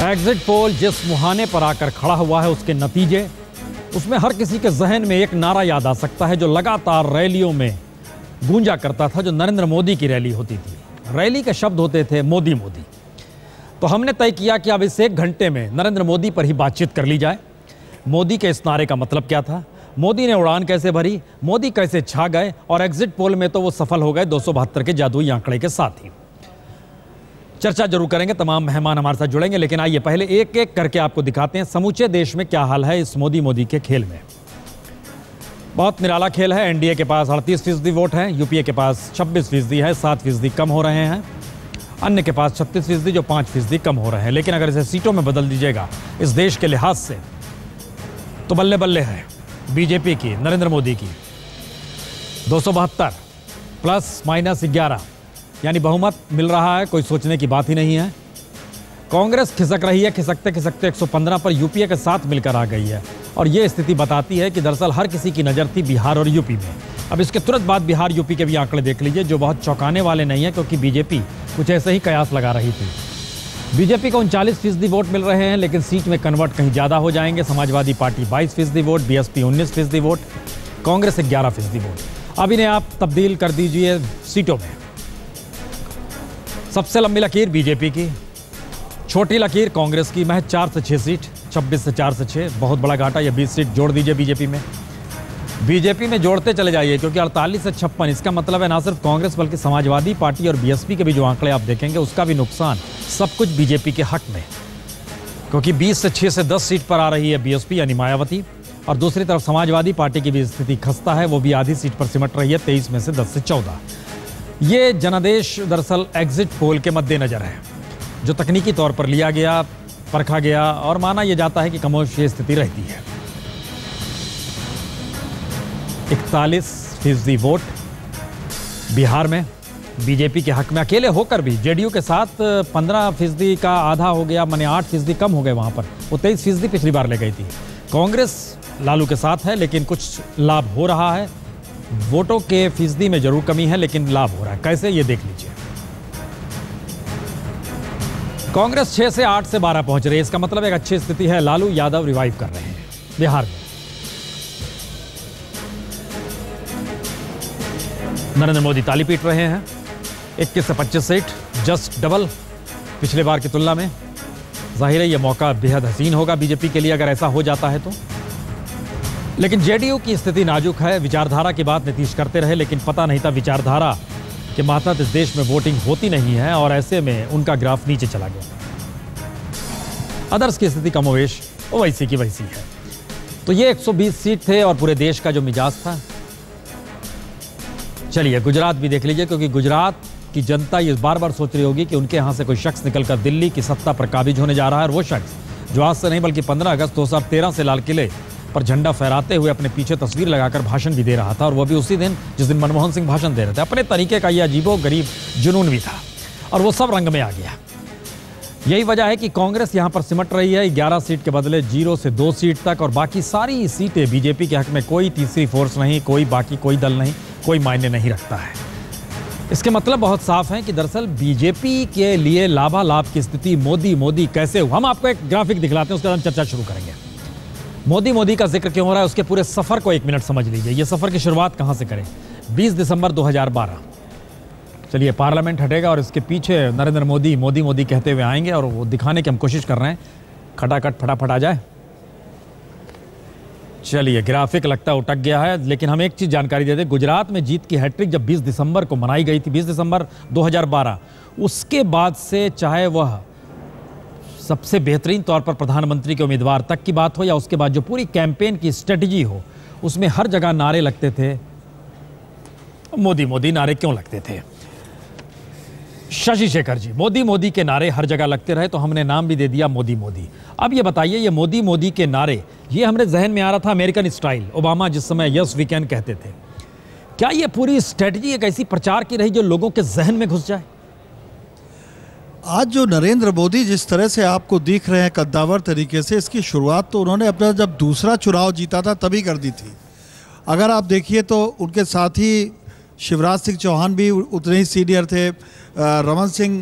Exit poll जिस मुहाने पर आकर खड़ा हुआ है उसके नतीजे, उसमें हर किसी के जहन में एक नारा याद आ सकता है जो लगातार रैलियों में गूंजा करता था, जो नरेंद्र मोदी की रैली होती थी। रैली के शब्द होते थे मोदी मोदी। तो हमने तय किया कि अब इस 1 घंटे में नरेंद्र मोदी पर ही बातचीत कर ली जाए। मोदी के इस नारे का मतलब क्या था, मोदी ने उड़ान कैसे भरी, मोदी कैसे छा गए, और एग्जिट पोल में तो वो सफल हो गए 272 के जादुई आंकड़े के साथ ही। चर्चा जरूर करेंगे, तमाम मेहमान हमारे साथ जुड़ेंगे, लेकिन आइए पहले एक एक करके आपको दिखाते हैं समूचे देश में क्या हाल है इस मोदी मोदी के खेल में। बहुत निराला खेल है। एनडीए के पास 38% वोट है, यूपीए के पास 26% है, 7% कम हो रहे हैं। अन्य के पास 36%, जो 5% कम हो रहे हैं। लेकिन अगर इसे सीटों में बदल दीजिएगा इस देश के लिहाज से, तो बल्ले बल्ले है बीजेपी की, नरेंद्र मोदी की। 272 प्लस माइनस 11, यानी बहुमत मिल रहा है, कोई सोचने की बात ही नहीं है। कांग्रेस खिसक रही है, खिसकते खिसकते 115 पर यूपीए के साथ मिलकर आ गई है। और यह स्थिति बताती है कि दरअसल हर किसी की नज़र थी बिहार और यूपी में। अब इसके तुरंत बाद बिहार यूपी के भी आंकड़े देख लीजिए, जो बहुत चौंकाने वाले नहीं है, क्योंकि बीजेपी कुछ ऐसे ही कयास लगा रही थी। बीजेपी को 39% वोट मिल रहे हैं, लेकिन सीट में कन्वर्ट कहीं ज़्यादा हो जाएंगे। Samajwadi Party 22% vote, BSP 19% vote, Congress 11% vote. अब इन्हें आप तब्दील कर दीजिए सीटों में। सबसे लंबी लकीर बीजेपी की, छोटी लकीर कांग्रेस की, महज 4 से 6 सीट, 26 से 4 से 6, बहुत बड़ा घाटा। ये 20 सीट जोड़ दीजिए बीजेपी में। बीजेपी में जोड़ते चले जाइए, क्योंकि 48 से 56, इसका मतलब है ना सिर्फ कांग्रेस बल्कि समाजवादी पार्टी और बीएसपी के भी जो आंकड़े आप देखेंगे उसका भी नुकसान, सब कुछ बीजेपी के हक में। क्योंकि 20 से 6 से 10 सीट पर आ रही है बीएसपी यानी मायावती, और दूसरी तरफ समाजवादी पार्टी की भी स्थिति खस्ता है, वो भी आधी सीट पर सिमट रही है, 23 में से 10 से 14। ये जनादेश दरअसल एग्जिट पोल के मद्देनजर है, जो तकनीकी तौर पर लिया गया, परखा गया और माना यह जाता है कि कमोश ये स्थिति रहती है। 41% वोट बिहार में बीजेपी के हक में, अकेले होकर भी। जेडीयू के साथ 15% का आधा हो गया, माने 8% कम हो गए वहां पर। वो 23% पिछली बार ले गई थी। कांग्रेस लालू के साथ है, लेकिन कुछ लाभ हो रहा है। वोटों के फीसदी में जरूर कमी है, लेकिन लाभ हो रहा है। कैसे, ये देख लीजिए। कांग्रेस 6 से 8 से 12 पहुंच रही है, इसका मतलब एक अच्छी स्थिति है। लालू यादव रिवाइव कर रहे हैं बिहार में। नरेंद्र मोदी ताली पीट रहे हैं। 21 से 25 सीट, जस्ट डबल पिछले बार की तुलना में। जाहिर है यह मौका बेहद हसीन होगा बीजेपी के लिए अगर ऐसा हो जाता है तो। लेकिन जेडीयू की स्थिति नाजुक है। विचारधारा की बात नीतीश करते रहे, लेकिन पता नहीं था विचारधारा के मातहत इस देश में वोटिंग होती नहीं है, और ऐसे में उनका ग्राफ नीचे चला गया। अदर्स की स्थिति कमोवेश वैसी की वैसी है। तो ये 120 सीट थे और पूरे देश का जो मिजाज था। चलिए गुजरात भी देख लीजिए, क्योंकि गुजरात की जनता ये बार बार सोच रही होगी कि उनके यहां से कोई शख्स निकलकर दिल्ली की सत्ता पर काबिज होने जा रहा है। और वो शख्स जो आज से नहीं बल्कि 15 अगस्त 2013 से लाल किले पर झंडा फहराते हुए अपने पीछे तस्वीर लगाकर भाषण भी दे रहा था, और वो भी उसी दिन जिस दिन मनमोहन सिंह भाषण दे रहे थे। अपने तरीके का यह अजीबो-गरीब जुनून भी था, और वो सब रंग में आ गया। यही वजह है कि कांग्रेस यहां पर सिमट रही है 11 सीट के बदले 0 से 2 सीट तक, और बाकी सारी सीटें बीजेपी के हक में। कोई तीसरी फोर्स नहीं, कोई बाकी कोई दल नहीं, कोई मायने नहीं रखता है। इसके मतलब बहुत साफ है कि दरअसल बीजेपी के लिए लाभालाभ की स्थिति मोदी मोदी कैसे हुआ। हम आपको एक ग्राफिक दिखलाते हैं, उसके बाद हम चर्चा शुरू करेंगे। मोदी मोदी का जिक्र क्यों हो रहा है, उसके पूरे सफर को 1 मिनट समझ लीजिए। ये सफर की शुरुआत कहां से करें। 20 दिसंबर 2012, चलिए पार्लियामेंट हटेगा और इसके पीछे नरेंद्र मोदी मोदी मोदी कहते हुए आएंगे, और वो दिखाने की हम कोशिश कर रहे हैं। खटाखट फटाफट आ जाए। चलिए ग्राफिक लगता है उटक गया है, लेकिन हम एक चीज जानकारी दे दें। गुजरात में जीत की हैट्रिक जब 20 दिसंबर को मनाई गई थी, 20 दिसंबर 2012, उसके बाद से चाहे वह सबसे बेहतरीन तौर पर प्रधानमंत्री के उम्मीदवार तक की बात हो, या उसके बाद जो पूरी कैंपेन की स्ट्रेटजी हो, उसमें हर जगह नारे लगते थे। मोदी मोदी नारे क्यों लगते थे? शशि शेखर जी, मोदी मोदी के नारे हर जगह लगते रहे, तो हमने नाम भी दे दिया मोदी मोदी। अब ये बताइए, ये मोदी मोदी के नारे, ये हमारे जहन में आ रहा था अमेरिकन स्टाइल, ओबामा जिस समय यस वी कैन कहते थे। क्या ये पूरी स्ट्रेटजी एक ऐसी प्रचार की रही जो लोगों के जहन में घुस जाए? आज जो नरेंद्र मोदी जिस तरह से आपको दिख रहे हैं कद्दावर तरीके से, इसकी शुरुआत तो उन्होंने अपना जब दूसरा चुनाव जीता था तभी कर दी थी। अगर आप देखिए तो उनके साथ ही शिवराज सिंह चौहान भी उतने ही सीनियर थे, रमन सिंह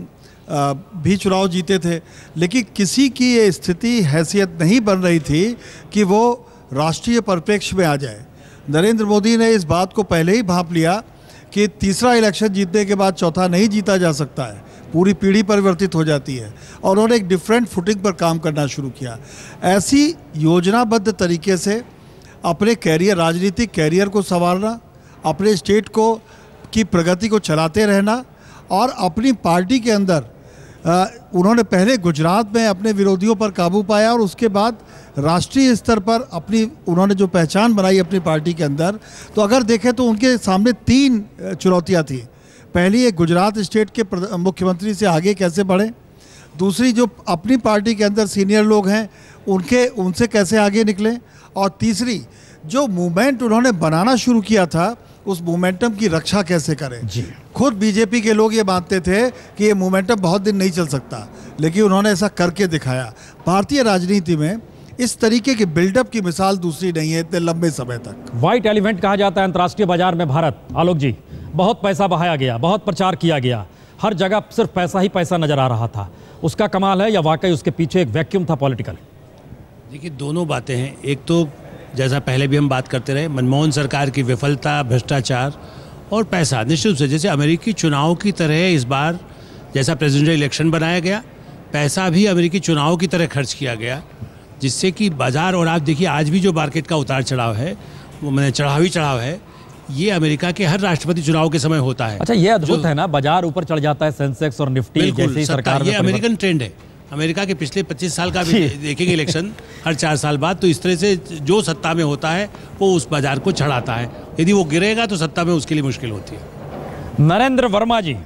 भी चुनाव जीते थे, लेकिन किसी की ये स्थिति हैसियत नहीं बन रही थी कि वो राष्ट्रीय परिप्रेक्ष्य में आ जाए। नरेंद्र मोदी ने इस बात को पहले ही भांप लिया कि तीसरा इलेक्शन जीतने के बाद चौथा नहीं जीता जा सकता है, पूरी पीढ़ी परिवर्तित हो जाती है, और उन्होंने एक डिफरेंट फुटिंग पर काम करना शुरू किया। ऐसी योजनाबद्ध तरीके से अपने कैरियर, राजनीतिक कैरियर को संवारना, अपने स्टेट को की प्रगति को चलाते रहना, और अपनी पार्टी के अंदर उन्होंने पहले गुजरात में अपने विरोधियों पर काबू पाया और उसके बाद राष्ट्रीय स्तर पर उन्होंने जो पहचान बनाई अपनी पार्टी के अंदर। तो अगर देखें तो उनके सामने 3 चुनौतियां थी। पहली, एक गुजरात स्टेट के मुख्यमंत्री से आगे कैसे बढ़े, दूसरी जो अपनी पार्टी के अंदर सीनियर लोग हैं उनसे कैसे आगे निकलें, और तीसरी जो मूवमेंट उन्होंने बनाना शुरू किया था उस मोमेंटम की रक्षा कैसे करें। खुद बीजेपी के लोग ये मानते थे कि ये मोमेंटम बहुत दिन नहीं चल सकता, लेकिन उन्होंने ऐसा करके दिखाया। भारतीय राजनीति में इस तरीके की बिल्डअप की मिसाल दूसरी नहीं है इतने लंबे समय तक। व्हाइट एलिफेंट कहा जाता है अंतर्राष्ट्रीय बाजार में भारत। आलोक जी, बहुत पैसा बहाया गया, बहुत प्रचार किया गया, हर जगह सिर्फ पैसा ही पैसा नजर आ रहा था। उसका कमाल है या वाकई उसके पीछे एक वैक्यूम था पॉलिटिकल? देखिए, दोनों बातें हैं। एक तो जैसा पहले भी हम बात करते रहे, मनमोहन सरकार की विफलता, भ्रष्टाचार और पैसा। निश्चित रूप से जैसे अमेरिकी चुनाव की तरह इस बार जैसा प्रेसिडेंशियल इलेक्शन बनाया गया, पैसा भी अमेरिकी चुनाव की तरह खर्च किया गया, जिससे कि बाजार, और आप देखिए आज भी जो मार्केट का उतार चढ़ाव है वो मैंने चढ़ाव ही चढ़ाव है, ये अमेरिका के हर राष्ट्रपति चुनाव के समय होता है। अच्छा, ये अद्भुत है ना, बाजार ऊपर चढ़ जाता है, सेंसेक्स और निफ्टी जैसी सरकार। ये अमेरिकन ट्रेंड है। अमेरिका के पिछले 25 साल का भी देखेंगे इलेक्शन हर 4 साल बाद, तो इस तरह से जो सत्ता में होता है वो उस बाजार को चढ़ाता है। यदि वो गिरेगा तो सत्ता में उसके लिए मुश्किल होती है। नरेंद्र वर्मा जी,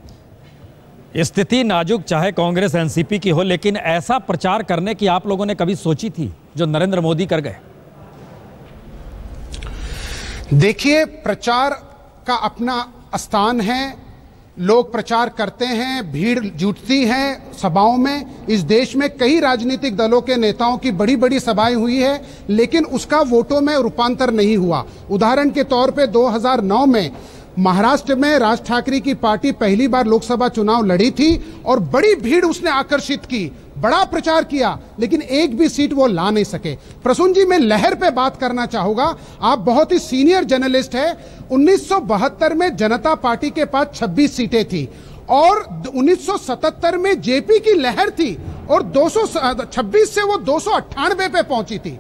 स्थिति नाजुक चाहे कांग्रेस एनसीपी की हो, लेकिन ऐसा प्रचार करने की आप लोगों ने कभी सोची थी जो नरेंद्र मोदी कर गए? देखिए, प्रचार का अपना स्थान है, लोग प्रचार करते हैं, भीड़ जुटती है सभाओं में। इस देश में कई राजनीतिक दलों के नेताओं की बड़ी बड़ी सभाएं हुई है, लेकिन उसका वोटों में रूपांतर नहीं हुआ। उदाहरण के तौर पे 2009 में महाराष्ट्र में राज ठाकरे की पार्टी पहली बार लोकसभा चुनाव लड़ी थी और बड़ी भीड़ उसने आकर्षित की, बड़ा प्रचार किया, लेकिन एक भी सीट वो ला नहीं सके। प्रसून जी, मैं लहर पे बात करना चाहूंगा। आप बहुत ही सीनियर जर्नलिस्ट हैं। 1972 में जनता पार्टी के पास 26 सीटें थी और 1977 में जेपी की लहर थी और 226 से वो 298 पे पहुंची थी।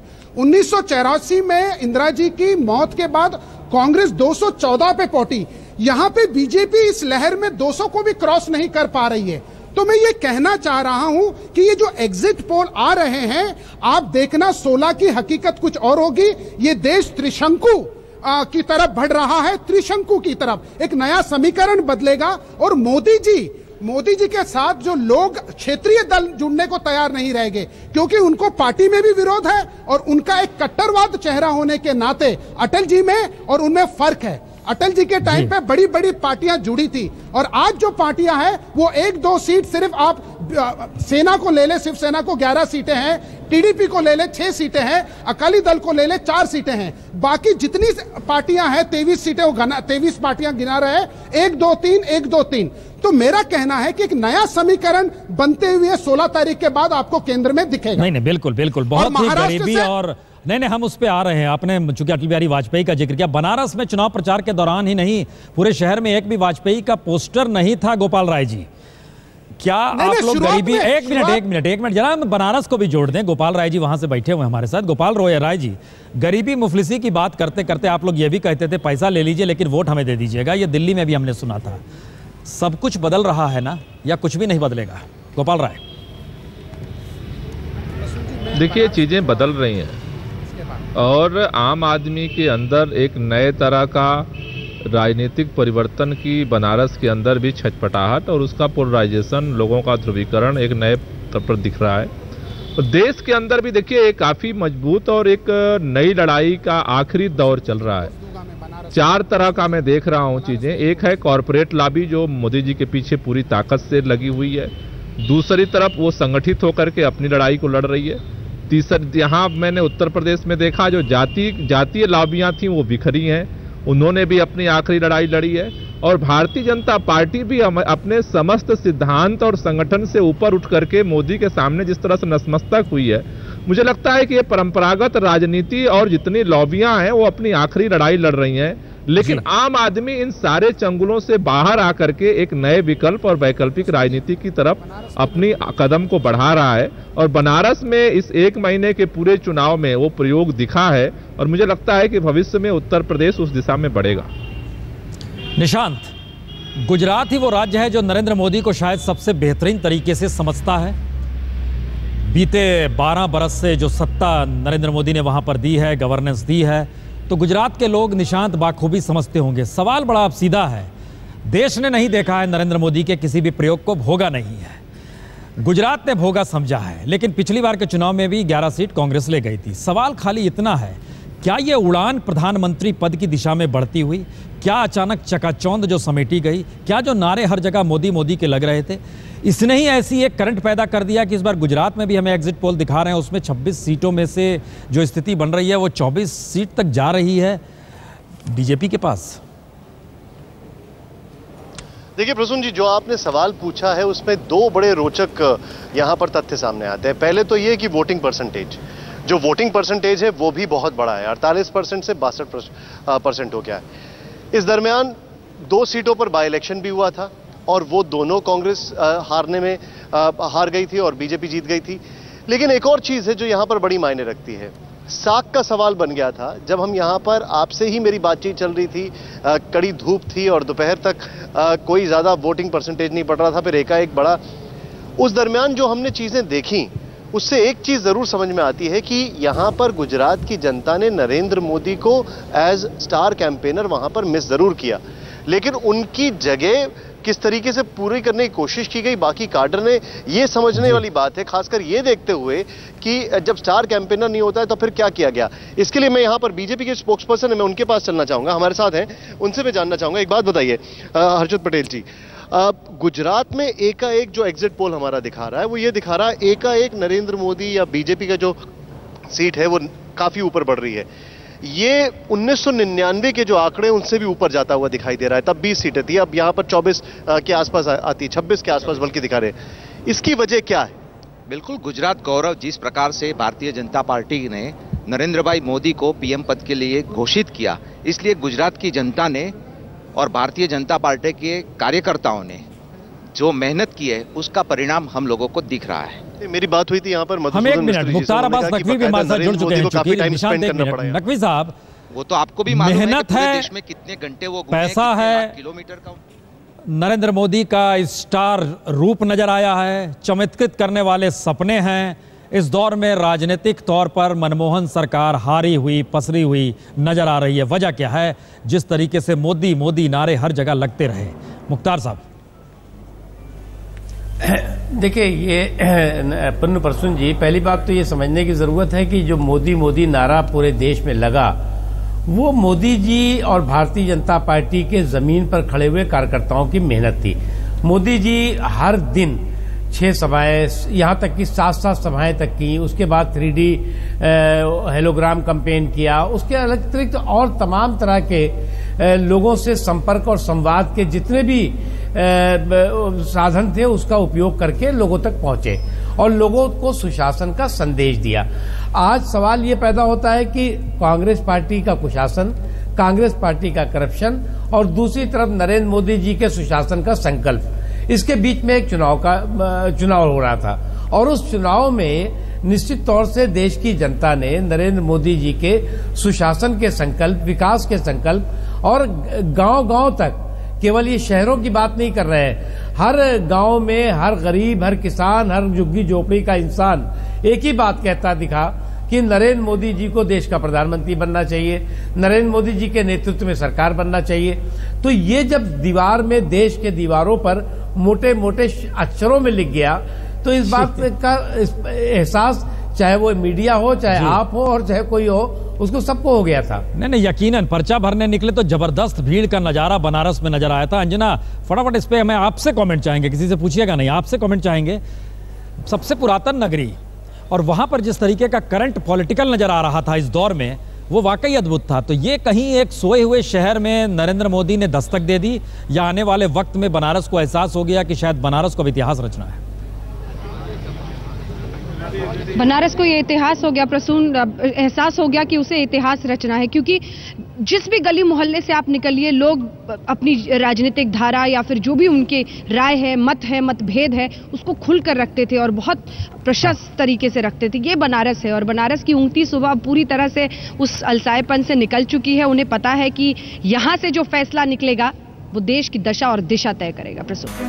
1984 में इंदिरा जी की मौत के बाद कांग्रेस 214 पे पहुंची। यहां पे बीजेपी इस लहर में 200 को भी क्रॉस नहीं कर पा रही है। तो मैं ये कहना चाह रहा हूं कि ये जो एग्जिट पोल आ रहे हैं, आप देखना 16 की हकीकत कुछ और होगी। ये देश त्रिशंकु की तरफ बढ़ रहा है, त्रिशंकु की तरफ। एक नया समीकरण बदलेगा और मोदी जी के साथ जो लोग क्षेत्रीय दल जुड़ने को तैयार नहीं रहेंगे, क्योंकि उनको पार्टी में भी विरोध है और उनका एक कट्टरवाद चेहरा होने के नाते अटल जी में और उनमें फर्क है। अटल जी के टाइम पे बड़ी बड़ी पार्टियां जुड़ी थी और आज जो पार्टियां हैं वो 1-2 सीट, सिर्फ आप सेना को ले ले, सिर्फ सेना को 11 सीटें हैं, टीडीपी को ले ले 6 सीटें हैं, अकाली दल को ले ले 4 सीटें हैं, बाकी जितनी पार्टियां हैं 23 सीटें, 23 पार्टियां गिना रहे हैं, 1-2-3। तो मेरा कहना है कि एक नया समीकरण बनते हुए 16 तारीख के बाद आपको केंद्र में दिखेगा। नहीं, बिल्कुल बहुत ही गरीबी और नहीं, हम उस पे आ रहे हैं। आपने चूंकि अटल बिहारी वाजपेयी का जिक्र किया, बनारस में चुनाव प्रचार के दौरान ही नहीं, पूरे शहर में एक भी वाजपेयी का पोस्टर नहीं था। गोपाल राय जी, क्या आप लोग गरीबी, एक मिनट जरा बनारस को भी जोड़ दें। गोपाल राय जी वहां से बैठे हुए हमारे साथ। गोपाल राय जी, गरीबी मुफलिसी की बात करते करते आप लोग ये भी कहते थे पैसा ले लीजिए लेकिन वोट हमें दे दीजिएगा। ये दिल्ली में भी हमने सुना था। सब कुछ बदल रहा है ना, या कुछ भी नहीं बदलेगा? गोपाल राय, देखिए, चीजें बदल रही हैं और आम आदमी के अंदर एक नए तरह का राजनीतिक परिवर्तन की बनारस के अंदर भी छटपटाहट और उसका पोलराइजेशन, लोगों का ध्रुवीकरण एक नए तौर पर दिख रहा है। और देश के अंदर भी देखिए एक काफ़ी मजबूत और एक नई लड़ाई का आखिरी दौर चल रहा है। 4 तरह का मैं देख रहा हूँ चीज़ें। एक है कॉरपोरेट लॉबी जो मोदी जी के पीछे पूरी ताकत से लगी हुई है। दूसरी तरफ वो संगठित होकर के अपनी लड़ाई को लड़ रही है। तीसरी, यहाँ मैंने उत्तर प्रदेश में देखा जो जातीय लॉबियाँ थी वो बिखरी हैं, उन्होंने भी अपनी आखिरी लड़ाई लड़ी है। और भारतीय जनता पार्टी भी अपने समस्त सिद्धांत और संगठन से ऊपर उठ करके मोदी के सामने जिस तरह से नतमस्तक हुई है, मुझे लगता है कि ये परंपरागत राजनीति और जितनी लॉबियां हैं वो अपनी आखिरी लड़ाई लड़ रही हैं, लेकिन आम आदमी इन सारे चंगुलों से बाहर आकर के एक नए विकल्प और वैकल्पिक राजनीति की तरफ अपनी कदम को बढ़ा रहा है। और बनारस में इस 1 महीने के पूरे चुनाव में वो प्रयोग दिखा है और मुझे लगता है कि भविष्य में उत्तर प्रदेश उस दिशा में बढ़ेगा। निशांत, गुजरात ही वो राज्य है जो नरेंद्र मोदी को शायद सबसे बेहतरीन तरीके से समझता है। बीते 12 बरस से जो सत्ता नरेंद्र मोदी ने वहां पर दी है, गवर्नेंस दी है, तो गुजरात के लोग निशांत बाखूबी समझते होंगे। सवाल बड़ा अब सीधा है, देश ने नहीं देखा है नरेंद्र मोदी के किसी भी प्रयोग को, भोगा नहीं है, गुजरात ने भोगा समझा है। लेकिन पिछली बार के चुनाव में भी 11 सीट कांग्रेस ले गई थी। सवाल खाली इतना है, क्या ये उड़ान प्रधानमंत्री पद की दिशा में बढ़ती हुई, क्या अचानक चकाचौंध जो समेटी गई, क्या जो नारे हर जगह मोदी मोदी के लग रहे थे, इसने ही ऐसी एक करंट पैदा कर दिया कि इस बार गुजरात में भी हमें एग्जिट पोल दिखा रहे हैं, उसमें 26 सीटों में से जो स्थिति बन रही है वो 24 सीट तक जा रही है बीजेपी के पास। देखिए प्रसून जी, जो आपने सवाल पूछा है उसमें 2 बड़े रोचक यहाँ पर तथ्य सामने आते हैं। पहले तो ये कि वोटिंग परसेंटेज, जो वोटिंग परसेंटेज है वो भी बहुत बड़ा है, 48% से 62% हो गया है। इस दरमियान 2 सीटों पर बाई इलेक्शन भी हुआ था और वो दोनों कांग्रेस हारने में हार गई थी और बीजेपी जीत गई थी। लेकिन एक और चीज़ है जो यहाँ पर बड़ी मायने रखती है। साख का सवाल बन गया था जब हम यहाँ पर, आपसे ही मेरी बातचीत चल रही थी, कड़ी धूप थी और दोपहर तक कोई ज़्यादा वोटिंग परसेंटेज नहीं पड़ रहा था, फिर एकाएक बढ़ा। उस दरमियान जो हमने चीज़ें देखी उससे एक चीज़ ज़रूर समझ में आती है कि यहाँ पर गुजरात की जनता ने नरेंद्र मोदी को एज स्टार कैंपेनर वहाँ पर मिस ज़रूर किया, लेकिन उनकी जगह किस तरीके से पूरी करने की कोशिश की गई बाकी काडर ने, ये समझने वाली बात है। खासकर ये देखते हुए कि जब स्टार कैंपेनर नहीं होता है तो फिर क्या किया गया। इसके लिए मैं यहाँ पर बीजेपी के स्पोक्स पर्सन है, मैं उनके पास चलना चाहूँगा, हमारे साथ हैं, उनसे मैं जानना चाहूँगा। एक बात बताइए हर्षद पटेल जी, गुजरात में एकाएक जो एग्जिट पोल हमारा दिखा रहा है वो ये दिखा रहा है एकाएक नरेंद्र मोदी या बीजेपी का जो सीट है वो काफ़ी ऊपर बढ़ रही है। ये 1999 के जो आंकड़े उनसे भी ऊपर जाता हुआ दिखाई दे रहा है। तब 20 सीटें थी, अब यहाँ पर 24 के आसपास आती, 26 के आसपास बल्कि दिखा रहे। इसकी वजह क्या है? बिल्कुल, गुजरात गौरव जिस प्रकार से भारतीय जनता पार्टी ने नरेंद्र भाई मोदी को पीएम पद के लिए घोषित किया, इसलिए गुजरात की जनता ने और भारतीय जनता पार्टी के कार्यकर्ताओं ने जो मेहनत की है उसका परिणाम हम लोगों को दिख रहा है। मेरी बात हुई थी यहाँ पर हम एक मिनट, मुख्तार अब्बास नकवी भी हमारे साथ जुड़ चुके हैं। निशांत, एक मिनट, नकवी साहब, वो तो आपको भी मालूम है मेहनत कि पूरे है, देश में कितने घंटे वो घूमे, पैसा है, किलोमीटर का नरेंद्र मोदी का स्टार रूप नजर आया है, चमत्कृत करने वाले सपने हैं। इस दौर में राजनीतिक तौर पर मनमोहन सरकार हारी हुई, पसरी हुई नजर आ रही है। वजह क्या है जिस तरीके से मोदी मोदी नारे हर जगह लगते रहे? मुख्तार साहब, देखिए, ये पुण्य प्रसून जी, पहली बात तो ये समझने की ज़रूरत है कि जो मोदी मोदी नारा पूरे देश में लगा वो मोदी जी और भारतीय जनता पार्टी के ज़मीन पर खड़े हुए कार्यकर्ताओं की मेहनत थी। मोदी जी हर दिन 6 सभाएँ, यहाँ तक कि 7 सभाएँ तक की, उसके बाद 3D हेलोग्राम कैंपेन किया, उसके अतिरिक्त और तमाम तरह के लोगों से संपर्क और संवाद के जितने भी साधन थे उसका उपयोग करके लोगों तक पहुंचे और लोगों को सुशासन का संदेश दिया। आज सवाल ये पैदा होता है कि कांग्रेस पार्टी का कुशासन, कांग्रेस पार्टी का करप्शन और दूसरी तरफ नरेंद्र मोदी जी के सुशासन का संकल्प, इसके बीच में एक चुनाव हो रहा था और उस चुनाव में निश्चित तौर से देश की जनता ने नरेंद्र मोदी जी के सुशासन के संकल्प, विकास के संकल्प और गांव-गांव तक, केवल ये शहरों की बात नहीं कर रहे हैं, हर गांव में हर गरीब, हर किसान, हर झुग्गी झोपड़ी का इंसान एक ही बात कहता दिखा कि नरेंद्र मोदी जी को देश का प्रधानमंत्री बनना चाहिए, नरेंद्र मोदी जी के नेतृत्व में सरकार बनना चाहिए। तो ये जब दीवार में, देश के दीवारों पर मोटे मोटे अक्षरों में लिख गया तो इस बात का एहसास, चाहे वो मीडिया हो, चाहे आप हो और चाहे कोई हो, उसको सबको हो गया था। नहीं, यकीनन पर्चा भरने निकले तो जबरदस्त भीड़ का नजारा बनारस में नजर आया था। अंजना, फटाफट इस पे हमें आपसे कमेंट चाहेंगे, किसी से पूछिएगा नहीं, आपसे कमेंट चाहेंगे। सबसे पुरातन नगरी और वहां पर जिस तरीके का करंट पॉलिटिकल नजर आ रहा था इस दौर में, वो वाकई अद्भुत था। तो ये कहीं एक सोए हुए शहर में नरेंद्र मोदी ने दस्तक दे दी, या आने वाले वक्त में बनारस को एहसास हो गया कि शायद बनारस को अब इतिहास रचना है? बनारस को ये इतिहास हो गया प्रसून, एहसास हो गया कि उसे इतिहास रचना है, क्योंकि जिस भी गली मोहल्ले से आप निकलिए, लोग अपनी राजनीतिक धारा या फिर जो भी उनके राय है, मतभेद है, उसको खुलकर रखते थे और बहुत प्रशस्त तरीके से रखते थे। ये बनारस है और बनारस की ऊँगती सुबह पूरी तरह से उस अलसाएपन से निकल चुकी है। उन्हें पता है कि यहाँ से जो फैसला निकलेगा वो देश की दशा और दिशा तय करेगा। प्रसून,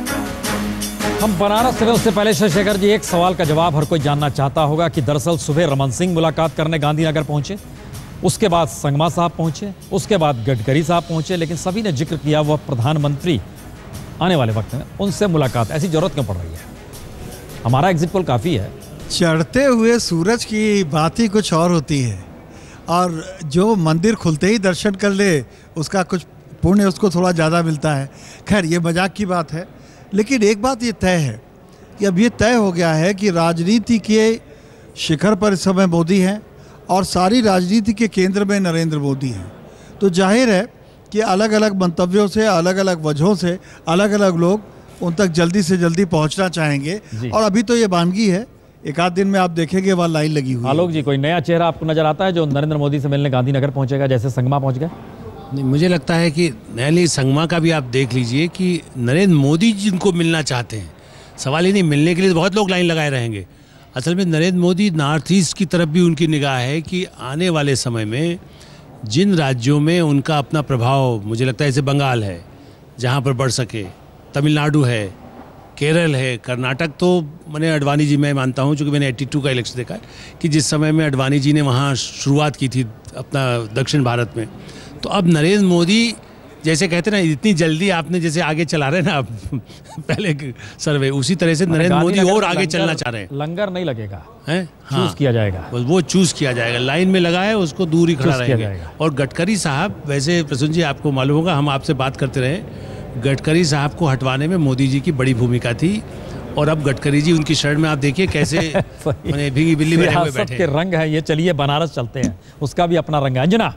हम बनारस में, उससे पहले शशिशेखर जी, एक सवाल का जवाब हर कोई जानना चाहता होगा कि दरअसल सुबह रमन सिंह मुलाकात करने गांधीनगर पहुंचे, उसके बाद संगमा साहब पहुंचे, उसके बाद गडकरी साहब पहुंचे, लेकिन सभी ने जिक्र किया वह प्रधानमंत्री आने वाले वक्त में उनसे मुलाकात। ऐसी जरूरत क्यों पड़ रही है? हमारा एग्जिट पोल काफ़ी है। चढ़ते हुए सूरज की बात ही कुछ और होती है, और जो मंदिर खुलते ही दर्शन कर ले उसका कुछ पुण्य उसको थोड़ा ज़्यादा मिलता है। खैर, ये मजाक की बात है, लेकिन एक बात ये तय है कि अब ये तय हो गया है कि राजनीति के शिखर पर इस समय मोदी हैं और सारी राजनीति के केंद्र में नरेंद्र मोदी हैं। तो जाहिर है कि अलग अलग मंतव्यों से, अलग अलग वजहों से अलग अलग लोग उन तक जल्दी से जल्दी पहुंचना चाहेंगे। और अभी तो ये मानगी है, एक आध दिन में आप देखेंगे वहाँ लाइन लगी हुई है। आलोक जी, कोई नया चेहरा आपको नजर आता है जो नरेंद्र मोदी से मिलने गांधीनगर पहुंचेगा, जैसे संगमा पहुंच गए? नहीं, मुझे लगता है कि नैली संगमा का भी आप देख लीजिए कि नरेंद्र मोदी जिनको मिलना चाहते हैं, सवाल ही नहीं, मिलने के लिए बहुत लोग लाइन लगाए रहेंगे। असल में नरेंद्र मोदी नॉर्थ ईस्ट की तरफ भी उनकी निगाह है कि आने वाले समय में जिन राज्यों में उनका अपना प्रभाव, मुझे लगता है जैसे बंगाल है जहाँ पर बढ़ सके, तमिलनाडु है, केरल है, कर्नाटक तो मैंने अडवाणी जी, मैं मानता हूँ, चूँकि मैंने 82 का इलेक्शन देखा है कि जिस समय में अडवाणी जी ने वहाँ शुरुआत की थी अपना दक्षिण भारत में, तो अब नरेंद्र मोदी जैसे कहते हैं ना, इतनी जल्दी आपने जैसे आगे चला रहे हैं ना आप पहले सर्वे, उसी तरह से नरेंद्र मोदी और आगे चलना चाह रहे हैं। लंगर नहीं लगेगा, हैं? चूज किया जाएगा, वो चूज किया जाएगा, लाइन में लगा है उसको दूर ही खड़ा रहेगा। और गडकरी साहब, वैसे प्रसून जी आपको मालूम होगा, हम आपसे बात करते रहे, गडकरी साहब को हटवाने में मोदी जी की बड़ी भूमिका थी, और अब गडकरी जी उनकी शर्ट में आप देखिए कैसे भीगी बिल्ली बैठे हुए बैठे। के रंग है ये। चलिए बनारस चलते हैं, उसका भी अपना रंग है। अंजना,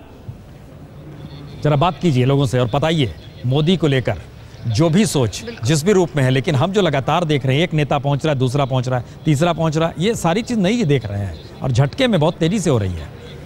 जरा बात कीजिए लोगों से और बताइए मोदी को लेकर जो भी सोच जिस भी रूप में है, लेकिन हम जो लगातार देख रहे हैं, एक नेता पहुंच रहा है, दूसरा पहुंच रहा है, तीसरा पहुंच रहा है, ये सारी चीज नहीं देख रहे हैं और झटके में बहुत तेजी से हो रही है।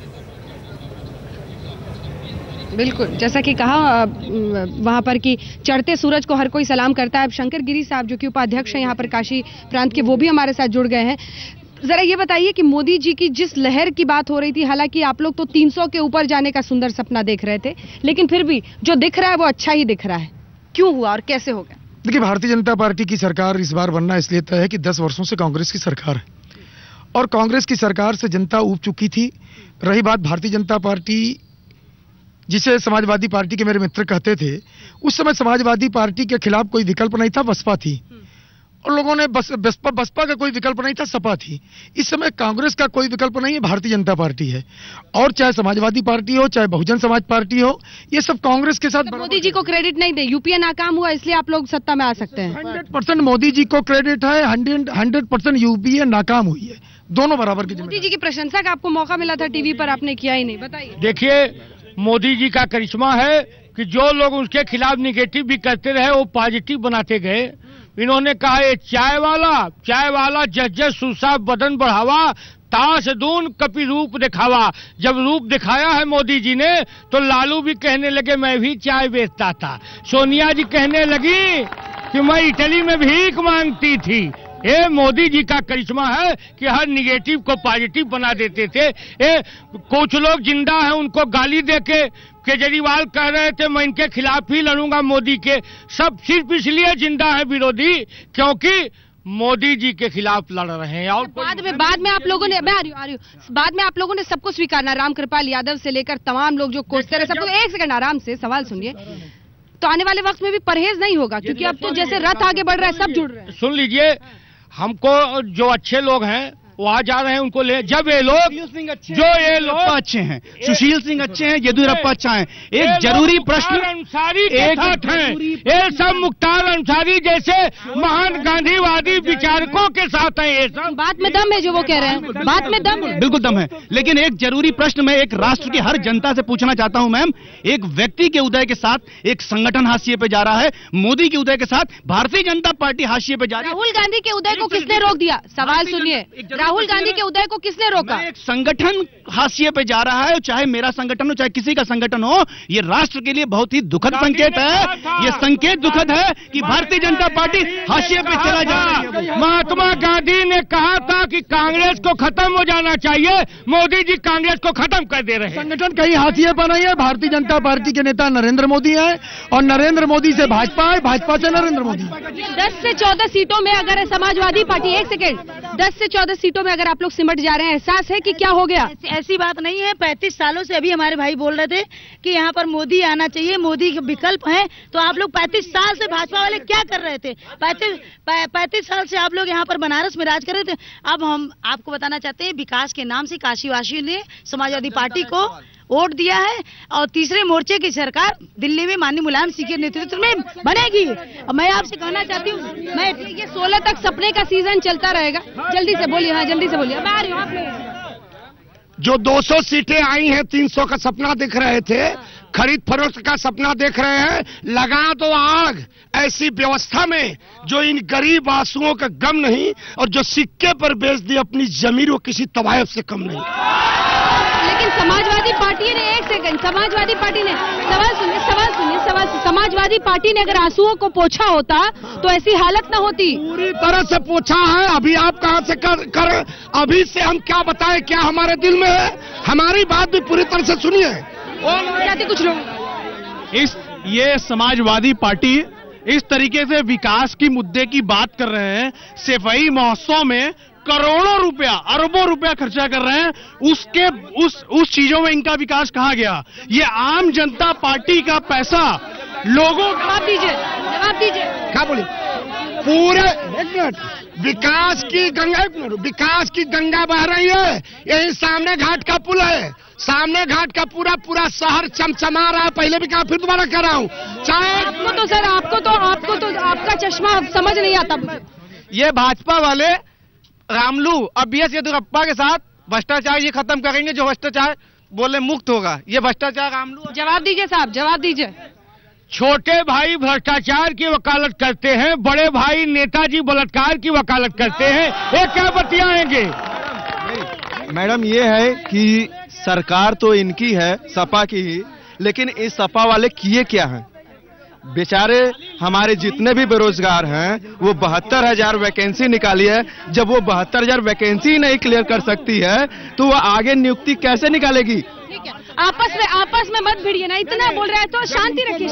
बिल्कुल, जैसा कि कहा वहां पर कि चढ़ते सूरज को हर कोई सलाम करता है। अब शंकर गिरी साहब जो कि उपाध्यक्ष हैं यहाँ पर काशी प्रांत के, वो भी हमारे साथ जुड़ गए हैं। जरा ये बताइए कि मोदी जी की जिस लहर की बात हो रही थी, हालांकि आप लोग तो 300 के ऊपर जाने का सुंदर सपना देख रहे थे, लेकिन फिर भी जो दिख रहा है वो अच्छा ही दिख रहा है, क्यों हुआ और कैसे हो गया? देखिए, भारतीय जनता पार्टी की सरकार इस बार बनना इसलिए तय है कि 10 वर्षों से कांग्रेस की सरकार है और कांग्रेस की सरकार से जनता ऊब चुकी थी। रही बात भारतीय जनता पार्टी, जिसे समाजवादी पार्टी के मेरे मित्र कहते थे, उस समय समाजवादी पार्टी के खिलाफ कोई विकल्प नहीं था, बसपा थी, और लोगों ने बसपा का कोई विकल्प नहीं था, सपा थी। इस समय कांग्रेस का कोई विकल्प नहीं है, भारतीय जनता पार्टी है। और चाहे समाजवादी पार्टी हो, चाहे बहुजन समाज पार्टी हो, ये सब कांग्रेस के साथ। मोदी जी को क्रेडिट नहीं दे, यूपीए नाकाम हुआ इसलिए आप लोग सत्ता में आ सकते हैं। 100% मोदी जी को क्रेडिट है, 100% यूपीए नाकाम हुई है, दोनों बराबर की। मोदी जी की प्रशंसा का आपको मौका मिला था टीवी पर, आपने किया ही नहीं, बताइए। देखिए, मोदी जी का करिश्मा है कि जो लोग उसके खिलाफ निगेटिव भी करते रहे वो पॉजिटिव बनाते गए। इन्होंने कहा ये चाय वाला जज सुसा बदन बढ़ावा, ताश दून कपि रूप दिखावा। जब रूप दिखाया है मोदी जी ने तो लालू भी कहने लगे मैं भी चाय बेचता था, सोनिया जी कहने लगी कि मैं इटली में भीख मांगती थी। ये मोदी जी का करिश्मा है कि हर निगेटिव को पॉजिटिव बना देते थे। कुछ लोग जिंदा हैं, उनको गाली देके केजरीवाल कह रहे थे मैं इनके खिलाफ ही लड़ूंगा मोदी के, सब सिर्फ इसलिए जिंदा है विरोधी क्योंकि मोदी जी के खिलाफ लड़ रहे हैं। और बाद में आप लोगों ने, मैं आ रही हूँ, बाद में आप लोगों ने सबको स्वीकारना, रामकृपाल यादव से लेकर तमाम लोग जो कोसते रहे सबको। एक सेकंड आराम से सवाल सुनिए। तो आने वाले वक्त में भी परहेज नहीं होगा, क्योंकि अब तो जैसे रथ आगे बढ़ रहा है सब जुड़ रहे हैं। सुन लीजिए, हमको जो अच्छे लोग हैं वहां जा रहे हैं उनको ले। जब ये लोग जो ये लोग अच्छे हैं, सुशील सिंह अच्छे हैं, येदियुरप्पा अच्छा है। एक जरूरी प्रश्न अंसारी के साथ हैं, ये सब मुख्तार अंसारी जैसे महान गांधीवादी विचारकों के साथ हैं। ये सब बात में दम है जो वो कह रहे हैं, बात में दम है, बिल्कुल दम है। लेकिन एक जरूरी प्रश्न मैं एक राष्ट्र की हर जनता से पूछना चाहता हूं मैम, एक व्यक्ति के उदय के साथ एक संगठन हाशिए पे जा रहा है, मोदी के उदय के साथ भारतीय जनता पार्टी हाशिए पे जा रही है। राहुल गांधी के उदय को किसने रोक दिया? सवाल सुनिए, राहुल गांधी के उदय को किसने रोका? एक संगठन हाशिए पे जा रहा है, चाहे मेरा संगठन हो चाहे किसी का संगठन हो, ये राष्ट्र के लिए बहुत ही दुखद संकेत है। ये संकेत दुखद है कि भारतीय जनता पार्टी हाशिए पे चला जा रही है। महात्मा गांधी ने कहा था कि कांग्रेस को खत्म हो जाना चाहिए, मोदी जी कांग्रेस को खत्म कर दे रहे हैं। संगठन कहीं हाशिए पर नहीं है। भारतीय जनता पार्टी के नेता नरेंद्र मोदी है और नरेंद्र मोदी से भाजपा है, भाजपा से नरेंद्र मोदी। 10 से 14 सीटों में अगर समाजवादी पार्टी, एक सेकेंड, 10 से 14 सीटों में अगर आप लोग सिमट जा रहे हैं, एहसास है कि क्या हो गया? ऐसी बात नहीं है। 35 सालों से अभी हमारे भाई बोल रहे थे कि यहाँ पर मोदी आना चाहिए, मोदी के विकल्प हैं। तो आप लोग 35 साल से भाजपा वाले क्या कर रहे थे? 35 साल से आप लोग यहाँ पर बनारस में राज कर रहे थे। अब हम आपको बताना चाहते हैं, विकास के नाम से काशीवासियों ने समाजवादी पार्टी को वोट दिया है और तीसरे मोर्चे की सरकार दिल्ली में माननीय मुलायम सिंह के नेतृत्व में बनेगी। मैं आपसे कहना चाहती हूँ, मैं ये 16 तक सपने का सीजन चलता रहेगा। जल्दी से बोलिए, हाँ जल्दी से बोलिए। अब आ रही हूँ आप। जो 200 सीटें आई हैं, 300 का सपना देख रहे थे, खरीद फरोख्त का सपना देख रहे हैं, लगा दो आग ऐसी व्यवस्था में जो इन गरीब आंसुओं का गम नहीं और जो सिक्के पर बेच दी अपनी जमीन वो किसी तवायफ से कम नहीं। लेकिन समाजवादी पार्टी ने, एक सेकंड, समाजवादी पार्टी ने, सवाल सुनिए, समाजवादी पार्टी ने अगर आंसुओं को पोंछा होता तो ऐसी हालत न होती। पूरी तरह से पोंछा है। अभी आप कहां से कर अभी से हम क्या बताएं क्या हमारे दिल में है? हमारी बात भी पूरी तरह से सुनिए। कुछ लोग ये समाजवादी पार्टी इस तरीके से विकास की मुद्दे की बात कर रहे हैं, सफाई महोत्सव में करोड़ों रुपया, अरबों रुपया खर्चा कर रहे हैं, उसके उस चीजों में इनका विकास कहाँ गया? ये आम जनता पार्टी का पैसा लोगों का। जवाब दीजिए क्या बोले? पूरे एक मिनट, विकास की गंगा बह रही है। यही सामने घाट का पुल है, सामने घाट का पूरा शहर चमचमा रहा है। पहले भी कहा, फिर दोबारा कह रहा हूँ। चाहे आपको तो आपका चश्मा समझ नहीं आता मुझे। ये भाजपा वाले रामलू अब BS येदियुरप्पा के साथ भ्रष्टाचार ये खत्म करेंगे, जो भ्रष्टाचार बोले मुक्त होगा। ये भ्रष्टाचार रामलू। जवाब दीजिए साहब, जवाब दीजिए। छोटे भाई भ्रष्टाचार की वकालत करते हैं, बड़े भाई नेताजी बलात्कार की वकालत करते हैं। ये क्या बतियाएंगे? मैडम, ये है कि सरकार तो इनकी है, सपा की ही, लेकिन इस सपा वाले किए क्या हैं? बेचारे हमारे जितने भी बेरोजगार हैं वो 72,000 वैकेंसी निकाली है। जब वो 72,000 वैकेंसी नहीं क्लियर कर सकती है तो वो आगे नियुक्ति कैसे निकालेगी? ठीक है, आपस में मत भिड़िए ना, इतना बोल रहा है तो शांति रखिए।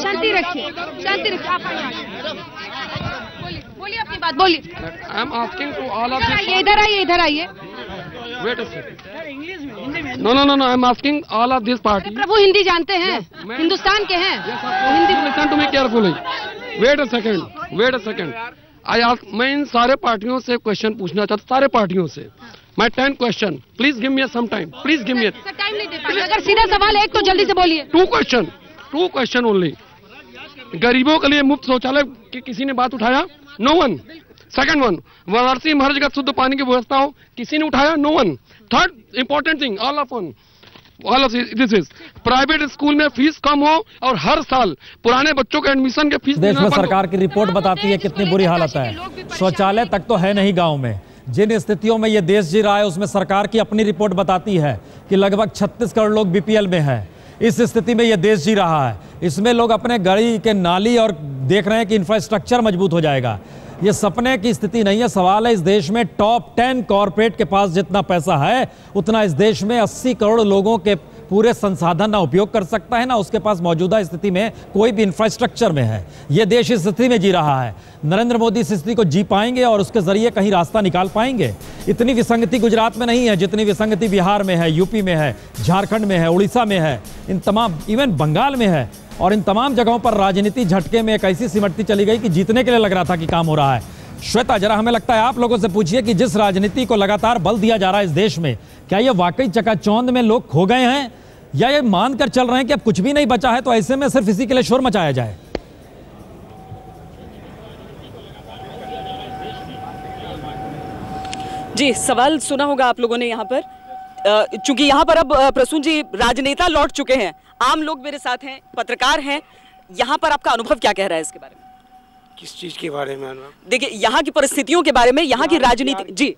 बोलिए अपनी बात, बोलिए। I am asking to all of इधर आइए। Wait a second. No I am asking all of this party. Prabhu Hindi जानते हैं, हिंदुस्तान के हैं, Hindi. Listen to me carefully. Wait a second. मैं इन सारे पार्टियों से क्वेश्चन पूछना चाहता हूँ, सारे पार्टियों से। मैं 10 question, please give me some time, please give me. Time नहीं दे पाएंगे। अगर सीधा सवाल है एक तो जल्दी से बोलिए। 2 क्वेश्चन ओनली। गरीबों के लिए मुफ्त शौचालय की किसी ने बात उठाया? No one. Second one, Varanasi में हर जगह शुद्ध पानी की व्यवस्था हो, किसी ने उठाया? No one. Third important thing, all of this is private school में फीस कम हो और हर साल पुराने बच्चों के एडमिशन के फीस। देश में सरकार की रिपोर्ट बताती है कितनी बुरी हालत है। शौचालय तक तो है नहीं गांव में। जिन स्थितियों में ये देश जी रहा है उसमें सरकार की अपनी रिपोर्ट बताती है कि लगभग 36 करोड़ लोग BPL में है। इस स्थिति में ये देश जी रहा है। इसमें लोग अपने गली के नाली और देख रहे हैं कि इंफ्रास्ट्रक्चर मजबूत हो जाएगा। ये सपने की स्थिति नहीं है। सवाल है, इस देश में टॉप 10 कॉरपोरेट के पास जितना पैसा है उतना इस देश में 80 करोड़ लोगों के पूरे संसाधन ना उपयोग कर सकता है, ना उसके पास मौजूदा स्थिति में कोई भी इंफ्रास्ट्रक्चर में है। ये देश इस स्थिति में जी रहा है। नरेंद्र मोदी इस स्थिति को जी पाएंगे और उसके जरिए कहीं रास्ता निकाल पाएंगे? इतनी विसंगति गुजरात में नहीं है जितनी विसंगति बिहार में है, यूपी में है, झारखंड में है, उड़ीसा में है, इन तमाम, इवन बंगाल में है। और इन तमाम जगहों पर राजनीति झटके में एक ऐसी सिमटती चली गई कि जीतने के लिए लग रहा था कि काम हो रहा है। श्वेता, जरा हमें लगता है आप लोगों से पूछिए कि जिस राजनीति को लगातार बल दिया जा रहा है इस देश में, क्या ये वाकई चकाचौंध में लोग खो गए हैं या ये मानकर चल रहे हैं कि अब कुछ भी नहीं बचा है तो ऐसे में सिर्फ इसी के लिए शोर मचाया जाए? जी, सवाल सुना होगा आप लोगों ने यहाँ पर, चूंकि यहाँ पर अब प्रसून जी राजनेता लौट चुके हैं, आम लोग मेरे साथ हैं, पत्रकार हैं, यहाँ पर आपका अनुभव क्या कह रहा है इसके बारे में? किस चीज के बारे में? देखिए, यहाँ की परिस्थितियों के बारे में, यहाँ की राजनीति। जी,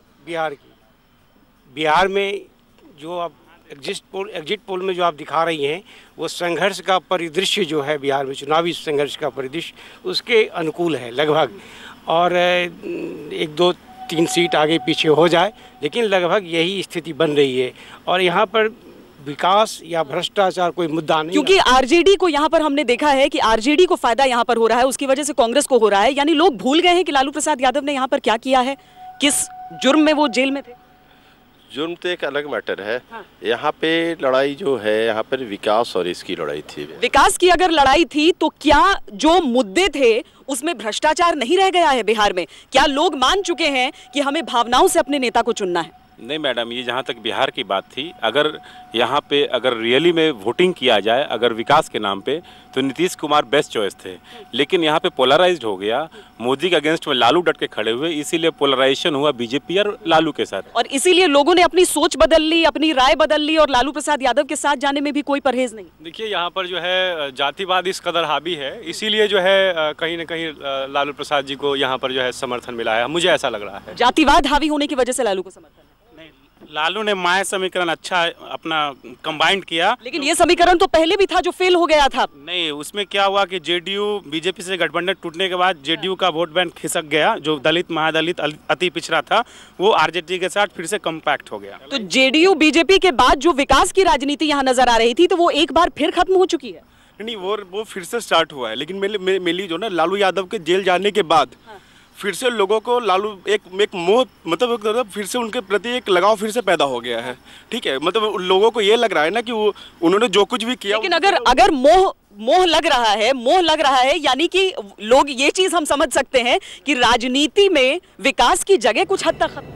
बिहार में जो अब एग्जिट पोल में जो आप दिखा रही हैं, वो संघर्ष का परिदृश्य जो है बिहार में, चुनावी संघर्ष का परिदृश्य उसके अनुकूल है लगभग। और 1, 2, 3 सीट आगे पीछे हो जाए, लेकिन लगभग यही स्थिति बन रही है। और यहाँ पर विकास या भ्रष्टाचार कोई मुद्दा नहीं, क्योंकि आरजेडी को यहाँ पर हमने देखा है कि आरजेडी को फायदा यहाँ पर हो रहा है, उसकी वजह से कांग्रेस को हो रहा है। यानी लोग भूल गए हैं कि लालू प्रसाद यादव ने यहाँ पर क्या किया है, किस जुर्म में वो जेल में थे। जुर्म तो एक अलग मैटर है। हाँ। यहाँ पे लड़ाई जो है, यहाँ पर विकास और इसकी लड़ाई थी। विकास की अगर लड़ाई थी तो क्या जो मुद्दे थे उसमें भ्रष्टाचार नहीं रह गया है बिहार में? क्या लोग मान चुके हैं कि हमें भावनाओं से अपने नेता को चुनना है? नहीं मैडम, ये जहाँ तक बिहार की बात थी, अगर यहाँ पे अगर रियली में वोटिंग किया जाए अगर विकास के नाम पे, तो नीतीश कुमार बेस्ट चॉइस थे। लेकिन यहाँ पे पोलराइज्ड हो गया, मोदी के अगेंस्ट में लालू डट के खड़े हुए, इसीलिए पोलराइजेशन हुआ बीजेपी और लालू के साथ। और इसीलिए लोगों ने अपनी सोच बदल ली, अपनी राय बदल ली और लालू प्रसाद यादव के साथ जाने में भी कोई परहेज नहीं। देखिए, यहाँ पर जो है जातिवाद इस कदर हावी है, इसीलिए जो है कहीं ना कहीं लालू प्रसाद जी को यहाँ पर जो है समर्थन मिला है, मुझे ऐसा लग रहा है। जातिवाद हावी होने की वजह से लालू को समर्थन? लालू ने माया समीकरण अच्छा अपना कंबाइंड किया, लेकिन ये समीकरण तो पहले भी था जो फेल हो गया था। नहीं, उसमें क्या हुआ कि जेडीयू बीजेपी से गठबंधन टूटने के बाद जेडीयू का वोट बैंक खिसक गया, जो दलित महादलित अति पिछड़ा था वो आरजेडी के साथ फिर से कम्पैक्ट हो गया। तो जेडीयू बीजेपी के बाद जो विकास की राजनीति यहाँ नजर आ रही थी, तो वो एक बार फिर खत्म हो चुकी है। नहीं, वो फिर से स्टार्ट हुआ है, लेकिन मेनली जो ना लालू यादव के जेल जाने के बाद फिर से लोगों को लालू एक मोह, मतलब फिर से उनके प्रति एक लगाव फिर से पैदा हो गया है। ठीक है, मतलब लोगों को ये लग रहा है ना कि वो उन्होंने जो कुछ भी किया, लेकिन अगर मोह लग रहा है यानी कि लोग ये चीज हम समझ सकते हैं कि राजनीति में विकास की जगह कुछ हद तक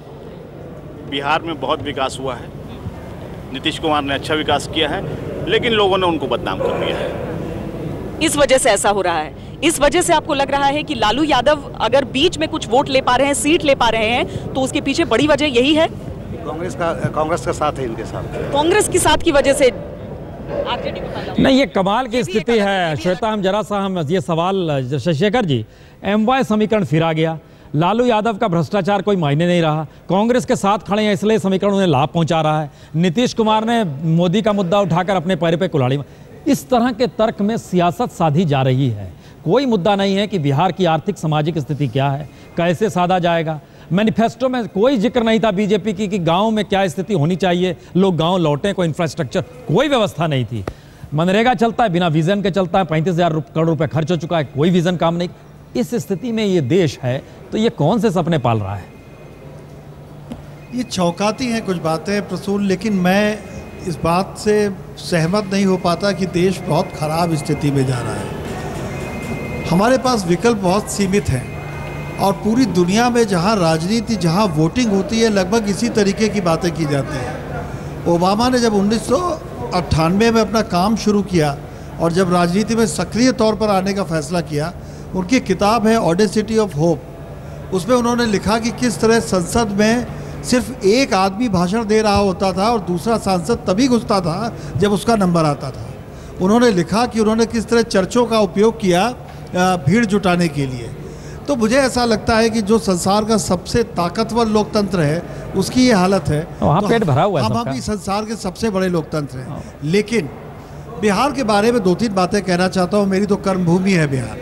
बिहार में बहुत विकास हुआ है, नीतीश कुमार ने अच्छा विकास किया है, लेकिन लोगों ने उनको बदनाम कर दिया है। इस वजह से ऐसा हो रहा है। इस वजह से आपको लग रहा है कि लालू यादव अगर बीच में कुछ वोट ले पा रहे हैं, सीट ले पा रहे हैं, तो उसके पीछे बड़ी वजह यही है कांग्रेस का साथ है, इनके साथ कांग्रेस की साथ की वजह से। नहीं, ये कमाल की स्थिति है श्वेता। हम ये सवाल शशिशेखर जी, एमवाय समीकरण फिर आ गया, लालू यादव का भ्रष्टाचार कोई मायने नहीं रहा, कांग्रेस के साथ खड़े हैं इसलिए समीकरण उन्हें लाभ पहुंचा रहा है, नीतीश कुमार ने मोदी का मुद्दा उठाकर अपने पैर पे कुल्हाड़ी। इस तरह के तर्क में सियासत साधी जा रही है। कोई मुद्दा नहीं है कि बिहार की आर्थिक सामाजिक स्थिति क्या है, कैसे साधा जाएगा। मैनिफेस्टो में कोई जिक्र नहीं था बीजेपी की कि गांव में क्या स्थिति होनी चाहिए, लोग गांव लौटें, कोई इंफ्रास्ट्रक्चर, कोई व्यवस्था नहीं थी। मनरेगा चलता है, बिना विजन के चलता है, 35,000 करोड़ रुपए खर्च हो चुका है, कोई विजन काम नहीं। इस स्थिति में ये देश है तो ये कौन से सपने पाल रहा है? ये चौंकाती हैं कुछ बातें प्रसून, लेकिन मैं इस बात से सहमत नहीं हो पाता कि देश बहुत खराब स्थिति में जा रहा है। हमारे पास विकल्प बहुत सीमित हैं और पूरी दुनिया में जहां राजनीति, जहां वोटिंग होती है, लगभग इसी तरीके की बातें की जाती हैं। ओबामा ने जब 1998 में अपना काम शुरू किया और जब राजनीति में सक्रिय तौर पर आने का फैसला किया, उनकी किताब है ऑडेसिटी ऑफ होप। उसमें उन्होंने लिखा कि किस तरह संसद में सिर्फ एक आदमी भाषण दे रहा होता था और दूसरा सांसद तभी घुसता था जब उसका नंबर आता था। उन्होंने लिखा कि उन्होंने किस तरह चर्चों का उपयोग किया भीड़ जुटाने के लिए। तो मुझे ऐसा लगता है कि जो संसार का सबसे ताकतवर लोकतंत्र है उसकी ये हालत है। वहाँ तो पेट भरा हुआ है, हम भी संसार के सबसे बड़े लोकतंत्र हैं। लेकिन बिहार के बारे में 2-3 बातें कहना चाहता हूँ। मेरी तो कर्मभूमि है बिहार।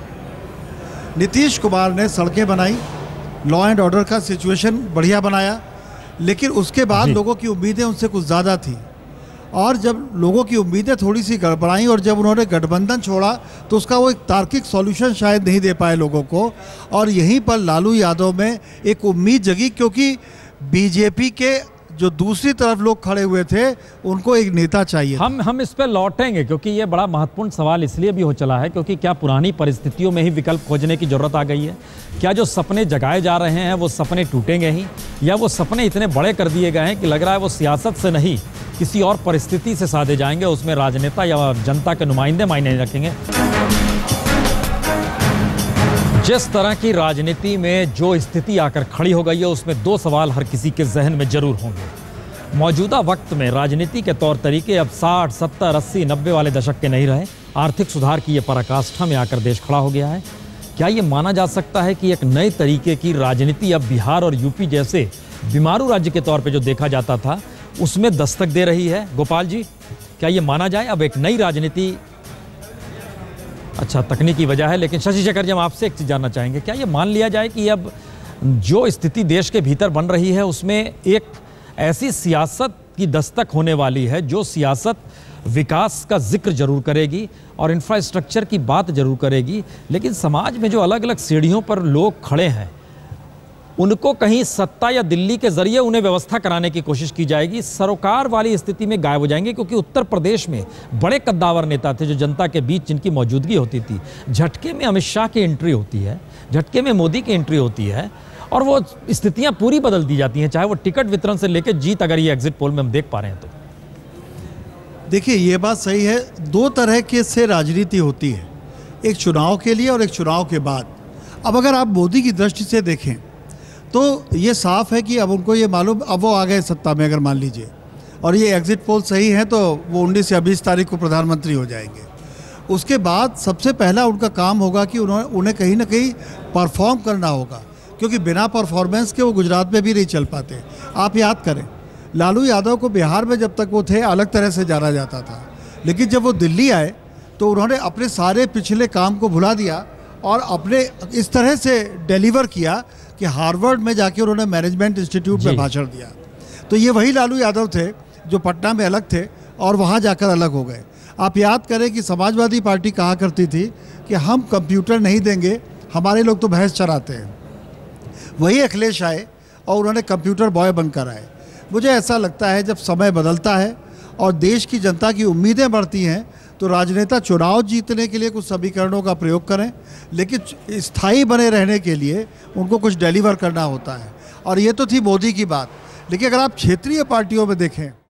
नीतीश कुमार ने सड़कें बनाई, लॉ एंड ऑर्डर का सिचुएशन बढ़िया बनाया, लेकिन उसके बाद लोगों की उम्मीदें उनसे कुछ ज़्यादा थी। और जब लोगों की उम्मीदें थोड़ी सी गड़बड़ाई और जब उन्होंने गठबंधन छोड़ा तो उसका वो एक तार्किक सॉल्यूशन शायद नहीं दे पाए लोगों को। और यहीं पर लालू यादव में एक उम्मीद जगी, क्योंकि बीजेपी के जो दूसरी तरफ लोग खड़े हुए थे उनको एक नेता चाहिए। हम इस पर लौटेंगे क्योंकि ये बड़ा महत्वपूर्ण सवाल इसलिए भी हो चला है क्योंकि क्या पुरानी परिस्थितियों में ही विकल्प खोजने की जरूरत आ गई है? क्या जो सपने जगाए जा रहे हैं वो सपने टूटेंगे ही, या वो सपने इतने बड़े कर दिए गए हैं कि लग रहा है वो सियासत से नहीं किसी और परिस्थिति से साधे जाएंगे, उसमें राजनेता या जनता के नुमाइंदे मायने नहीं रखेंगे? जिस तरह की राजनीति में जो स्थिति आकर खड़ी हो गई है उसमें दो सवाल हर किसी के जहन में जरूर होंगे। मौजूदा वक्त में राजनीति के तौर तरीके अब 60, 70, 80, 90 वाले दशक के नहीं रहे। आर्थिक सुधार की ये पराकाष्ठा में आकर देश खड़ा हो गया है। क्या ये माना जा सकता है कि एक नए तरीके की राजनीति अब बिहार और यूपी जैसे बीमारू राज्य के तौर पर जो देखा जाता था उसमें दस्तक दे रही है? गोपाल जी, क्या ये माना जाए अब एक नई राजनीति? अच्छा, तकनीकी वजह है, लेकिन शशि शेखर जी हम आपसे एक चीज़ जानना चाहेंगे, क्या ये मान लिया जाए कि अब जो स्थिति देश के भीतर बन रही है उसमें एक ऐसी सियासत की दस्तक होने वाली है जो सियासत विकास का जिक्र जरूर करेगी और इंफ्रास्ट्रक्चर की बात जरूर करेगी, लेकिन समाज में जो अलग अलग सीढ़ियों पर लोग खड़े हैं उनको कहीं सत्ता या दिल्ली के जरिए उन्हें व्यवस्था कराने की कोशिश की जाएगी, सरोकार वाली स्थिति में गायब हो जाएंगे? क्योंकि उत्तर प्रदेश में बड़े कद्दावर नेता थे जो जनता के बीच जिनकी मौजूदगी होती थी, झटके में अमित शाह की एंट्री होती है, झटके में मोदी की एंट्री होती है और वो स्थितियां पूरी बदल दी जाती हैं, चाहे वो टिकट वितरण से लेकर जीत, अगर ये एग्जिट पोल में हम देख पा रहे हैं तो। देखिए, ये बात सही है, दो तरह के से राजनीति होती है, एक चुनाव के लिए और एक चुनाव के बाद। अब अगर आप मोदी की दृष्टि से देखें तो ये साफ है कि अब उनको ये मालूम, अब वो आ गए सत्ता में अगर मान लीजिए, और ये एग्जिट पोल सही है तो वो 19 या 20 तारीख को प्रधानमंत्री हो जाएंगे। उसके बाद सबसे पहला उनका काम होगा कि उन्हें कहीं ना कहीं परफॉर्म करना होगा, क्योंकि बिना परफॉर्मेंस के वो गुजरात में भी नहीं चल पाते। आप याद करें, लालू यादव को बिहार में जब तक वो थे अलग तरह से जाना जाता था, लेकिन जब वो दिल्ली आए तो उन्होंने अपने सारे पिछले काम को भुला दिया और अपने इस तरह से डिलीवर किया कि हार्वर्ड में जाके उन्होंने मैनेजमेंट इंस्टीट्यूट में भाषण दिया। तो ये वही लालू यादव थे जो पटना में अलग थे और वहाँ जाकर अलग हो गए। आप याद करें कि समाजवादी पार्टी कहा करती थी कि हम कंप्यूटर नहीं देंगे, हमारे लोग तो भैंस चराते हैं। वही अखिलेश आए और उन्होंने कंप्यूटर बॉय बनकर आए। मुझे ऐसा लगता है जब समय बदलता है और देश की जनता की उम्मीदें बढ़ती हैं तो राजनेता चुनाव जीतने के लिए कुछ समीकरणों का प्रयोग करें, लेकिन स्थायी बने रहने के लिए उनको कुछ डिलीवर करना होता है। और ये तो थी मोदी की बात, लेकिन अगर आप क्षेत्रीय पार्टियों में देखें